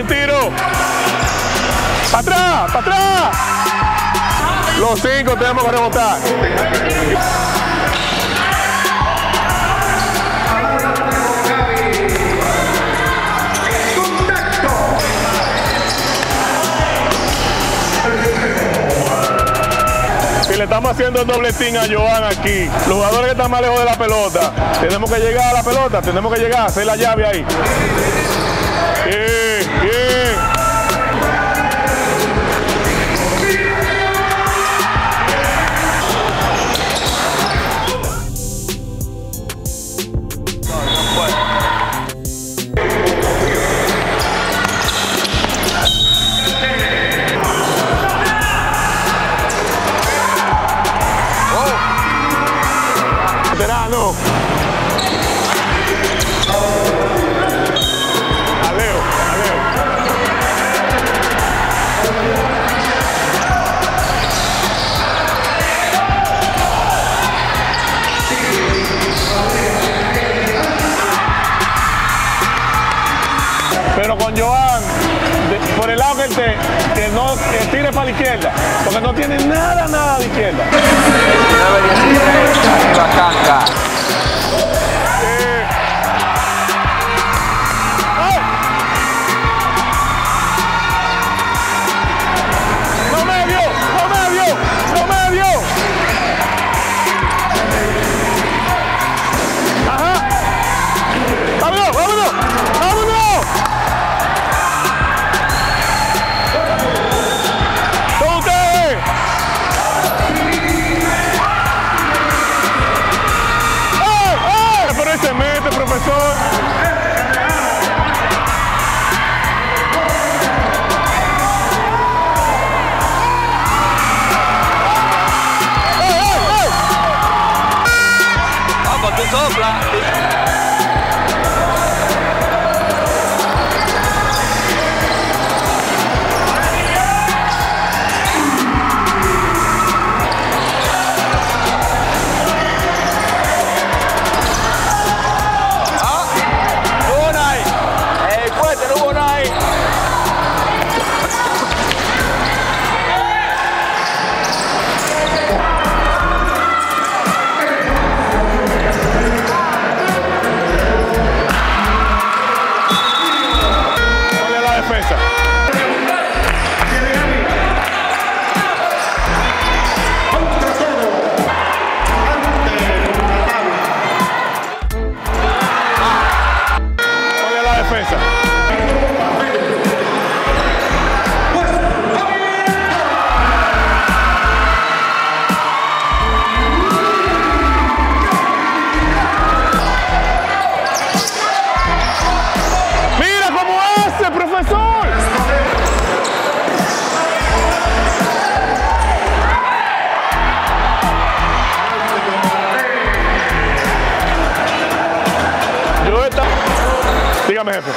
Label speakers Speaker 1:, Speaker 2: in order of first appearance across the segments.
Speaker 1: Buen tiro. ¡Para atrás! ¡Para atrás! Los 5 tenemos que rebotar. Si le estamos haciendo el doble team a Joan aquí, los jugadores que están más lejos de la pelota, tenemos que llegar a la pelota, tenemos que llegar, hacer la llave ahí. Bien, bien. Veterano. Aleo, Aleo. Pero con Joan, por el lado que no tire para la izquierda, porque no tiene nada de izquierda.
Speaker 2: 9-16, arriba Canca.
Speaker 1: ¡No me vio! ¡No me vio! ¡No me vio! ¡Ajá! ¡Vámonos! ¡Vámonos! ¡Vámonos! ¡Con ustedes! Pero se mete, profesor.
Speaker 2: Vamos, tú sopla.
Speaker 1: Dígame, jefe.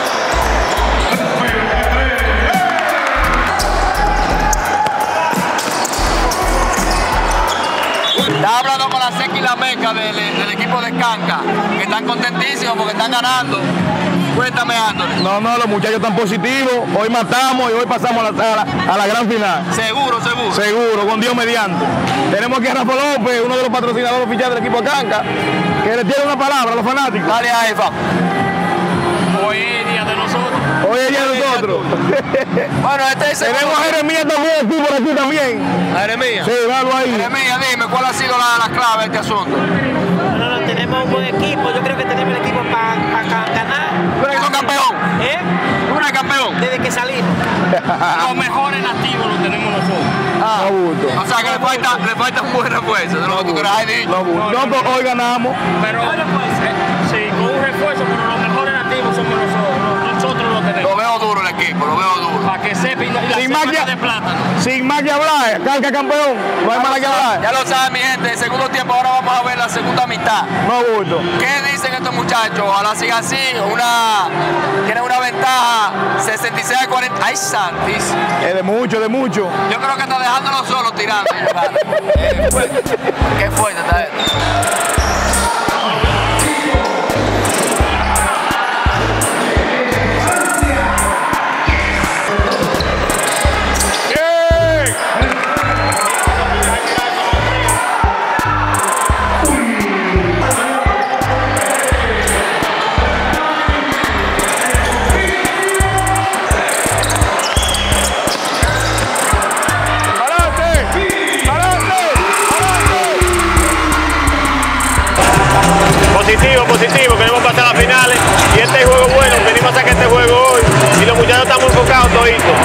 Speaker 2: Estaba hablando con la Seca y la Meca del equipo de Canca, que están contentísimos porque están ganando. Cuéntame, Anthony.
Speaker 3: No, los muchachos están positivos. Hoy matamos y hoy pasamos a la gran final.
Speaker 2: Seguro, seguro.
Speaker 3: Seguro, con Dios mediante. Tenemos aquí a Rafa López, uno de los patrocinadores oficiales del equipo de Canca, que le tiene una palabra a los fanáticos.
Speaker 2: Dale a Eva.
Speaker 4: Hoy es día de nosotros.
Speaker 3: Hoy es día de nosotros.
Speaker 2: Bueno,
Speaker 3: tenemos a Jeremías también aquí por aquí también.
Speaker 2: ¿A Jeremías?
Speaker 3: Sí, dalo ahí.
Speaker 2: Jeremías, dime, ¿cuál ha sido la clave de este asunto?
Speaker 5: No, tenemos un buen equipo. Yo creo que tenemos el equipo para ganar.
Speaker 2: ¿Tú eres campeón?
Speaker 5: ¿Eh?
Speaker 2: ¿Tú eres campeón?
Speaker 5: Desde que salimos.
Speaker 4: Los mejores nativos los tenemos nosotros.
Speaker 2: Ah, o sea que le falta un buen refuerzo. De lo que tú quieras.
Speaker 3: No, hoy ganamos.
Speaker 4: Pero sí, con un refuerzo, pero los mejores nativos somos nosotros. Nosotros lo tenemos.
Speaker 2: Lo veo duro el equipo, lo veo duro.
Speaker 4: Para que sepa y la semana de plátano.
Speaker 3: Sin más que hablar, Canca campeón. No hay más que hablar.
Speaker 2: Ya lo saben, mi gente. El segundo tiempo, ahora vamos a ver la segunda mitad.
Speaker 3: No gusto.
Speaker 2: ¿Qué dicen estos muchachos? Ojalá siga así. Tienen una ventaja 66-40. ¡Ay, santísimo!
Speaker 3: Es de mucho, de mucho.
Speaker 2: Yo creo que está dejándolo solo tirando. Qué fuerte está esto.
Speaker 1: juego hoy y los muchachos estamos enfocados toditos.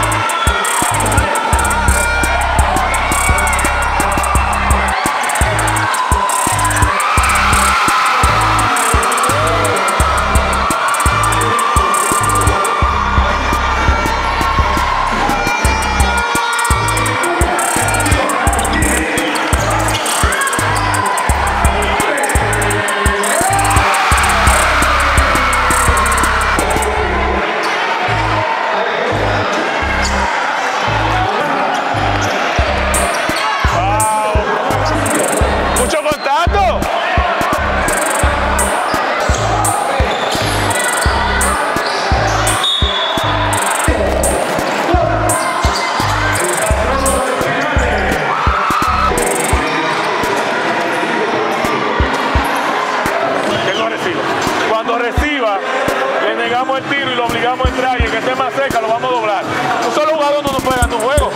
Speaker 1: Cuando reciba, le negamos el tiro y lo obligamos a entrar, y el que esté más cerca lo vamos a doblar. Un solo jugador no nos puede ganar un juego.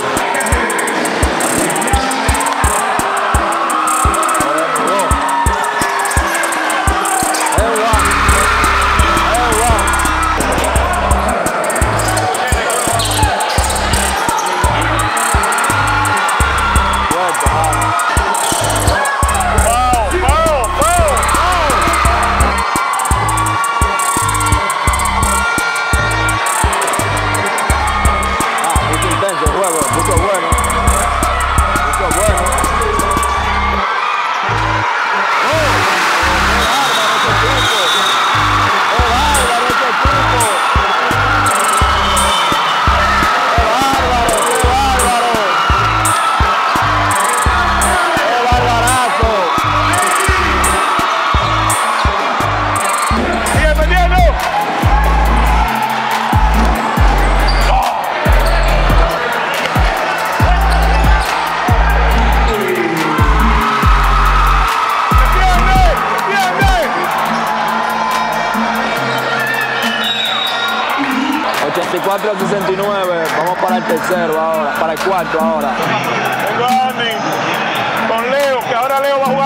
Speaker 2: A 69, vamos para el tercero ahora, para el cuarto ahora.
Speaker 1: Tengo a Andy con Leo, que ahora Leo va a jugar